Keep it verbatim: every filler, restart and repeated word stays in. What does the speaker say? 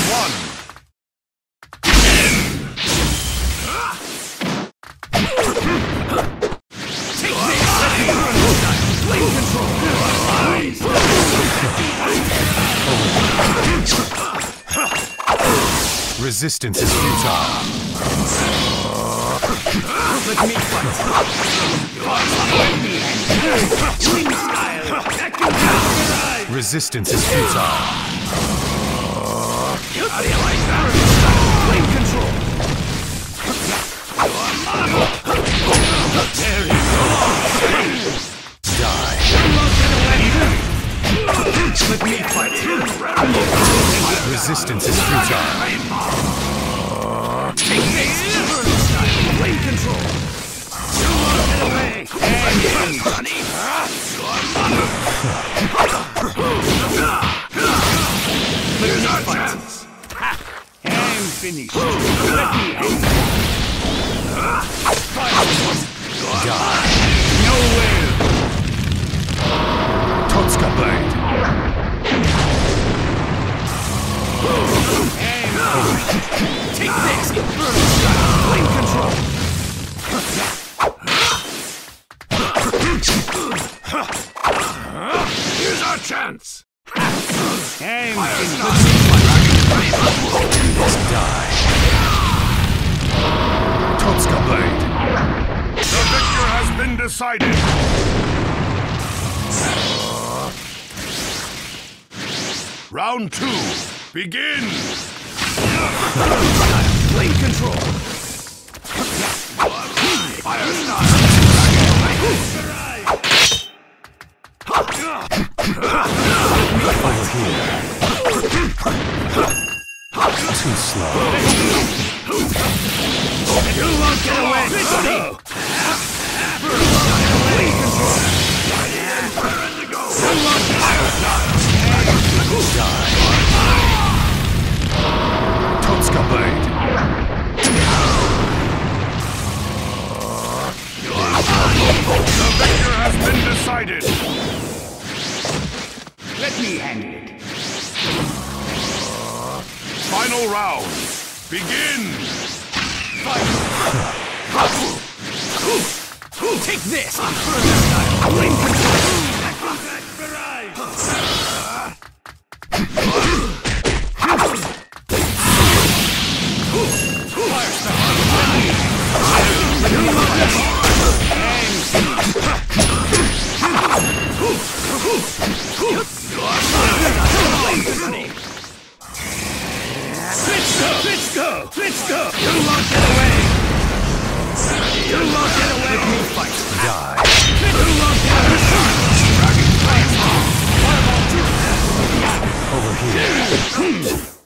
one. Take this! Flame control! Resistance is futile. Let me fight! Swing style! Resistance is futile. How do you like that? Flame control! There you go! Die. Let me fight! Resistance is futile. Take this! Flame control! Get away! And honey! Here's our chance! And finished! Let me out! Die. Nowhere! Totsuka blade. Take this! Flame control! Here's our chance! And Die. Totsuka blade. the victor has been decided! Round two, begin! Flame control! Fire style! Over here. Too slow. You won't get away! Flame control! Fire style! Die. Totsuka blade. The victor has been decided! Let me handle it. Final round. Begin! Fight! Take this! Flame control! Fire style! Let's go! Let's go! Let's go! You won't get away! You won't get away! Let me fight! Die. You won't get away! Dragon Fire! Over here.